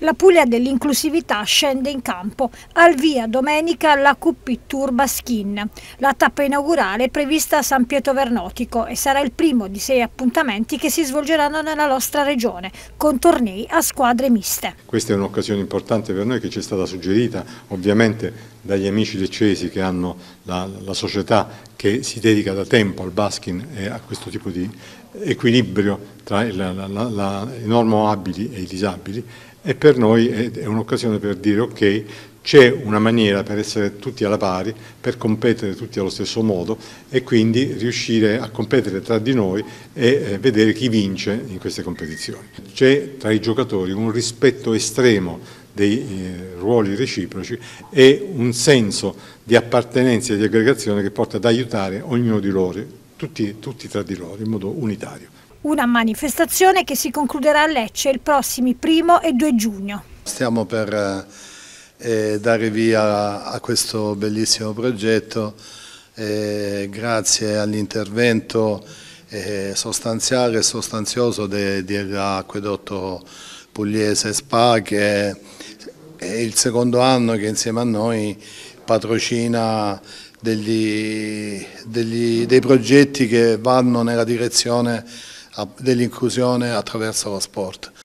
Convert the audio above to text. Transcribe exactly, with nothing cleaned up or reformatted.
La Puglia dell'inclusività scende in campo. Al via domenica la Q P Tour Baskin. La tappa inaugurale è prevista a San Pietro Vernotico e sarà il primo di sei appuntamenti che si svolgeranno nella nostra regione, con tornei a squadre miste. Questa è un'occasione importante per noi che ci è stata suggerita ovviamente dagli amici leccesi che hanno la, la società che si dedica da tempo al baskin e a questo tipo di equilibrio tra i normo abili e i disabili, e per noi è un'occasione per dire ok, c'è una maniera per essere tutti alla pari, per competere tutti allo stesso modo e quindi riuscire a competere tra di noi e vedere chi vince in queste competizioni. C'è tra i giocatori un rispetto estremo dei eh, ruoli reciproci e un senso di appartenenza e di aggregazione che porta ad aiutare ognuno di loro, tutti, tutti tra di loro, in modo unitario. Una manifestazione che si concluderà a Lecce il prossimo primo e due giugno. Stiamo per eh, dare via a questo bellissimo progetto eh, grazie all'intervento eh, sostanziale e sostanzioso dell'Acquedotto Pugliese SpA, che è il secondo anno che insieme a noi patrocina degli, degli, dei progetti che vanno nella direzione dell'inclusione attraverso lo sport.